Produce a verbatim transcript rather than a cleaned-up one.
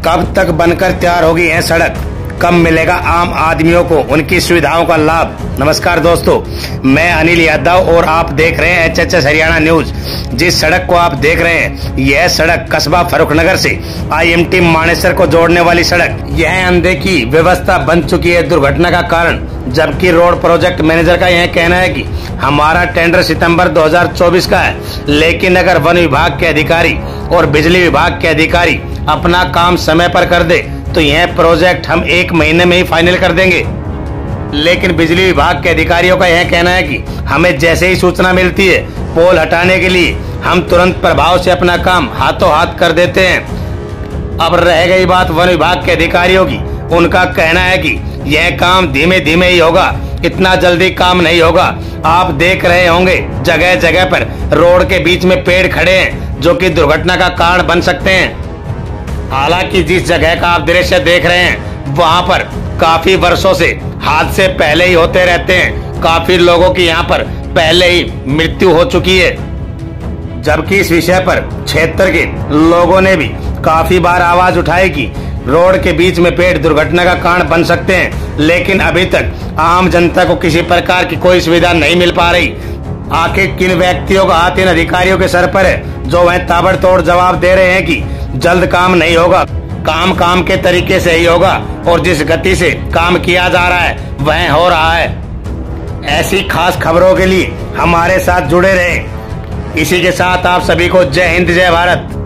कब तक बनकर तैयार होगी यह सड़क, कब मिलेगा आम आदमियों को उनकी सुविधाओं का लाभ। नमस्कार दोस्तों, मैं अनिल यादव और आप देख रहे हैं H H S Haryana news. जिस सड़क को आप देख रहे हैं यह सड़क कस्बा फर्रुखनगर से आई एम टी मानेसर को जोड़ने वाली सड़क, यह अनदेखी व्यवस्था बन चुकी है दुर्घटना का कारण। जबकि रोड प्रोजेक्ट मैनेजर का यह कहना है कि हमारा टेंडर सितंबर दो हज़ार चौबीस का है, लेकिन अगर वन विभाग के अधिकारी और बिजली विभाग के अधिकारी अपना काम समय पर कर दे तो यह प्रोजेक्ट हम एक महीने में ही फाइनल कर देंगे। लेकिन बिजली विभाग के अधिकारियों का यह कहना है कि हमें जैसे ही सूचना मिलती है पोल हटाने के लिए हम तुरंत प्रभाव से अपना काम हाथों हाथ कर देते हैं। अब रह गई बात वन विभाग के अधिकारियों की, उनका कहना है कि यह काम धीमे धीमे ही होगा, इतना जल्दी काम नहीं होगा। आप देख रहे होंगे जगह जगह पर रोड के बीच में पेड़ खड़े हैं जो कि दुर्घटना का कारण बन सकते हैं। हालांकि जिस जगह का आप दृश्य देख रहे हैं वहां पर काफी वर्षों से हादसे पहले ही होते रहते हैं, काफी लोगों की यहां पर पहले ही मृत्यु हो चुकी है। जबकि इस विषय पर क्षेत्र के लोगों ने भी काफी बार आवाज उठाई कि रोड के बीच में पेड़ दुर्घटना का कारण बन सकते हैं, लेकिन अभी तक आम जनता को किसी प्रकार की कोई सुविधा नहीं मिल पा रही। आखिर किन व्यक्तियों का हाथ इन अधिकारियों के सर पर है जो वह ताबड़तोड़ जवाब दे रहे हैं कि जल्द काम नहीं होगा, काम काम के तरीके से ही होगा और जिस गति से काम किया जा रहा है वह हो रहा है। ऐसी खास खबरों के लिए हमारे साथ जुड़े रहे। इसी के साथ आप सभी को जय हिंद, जय भारत।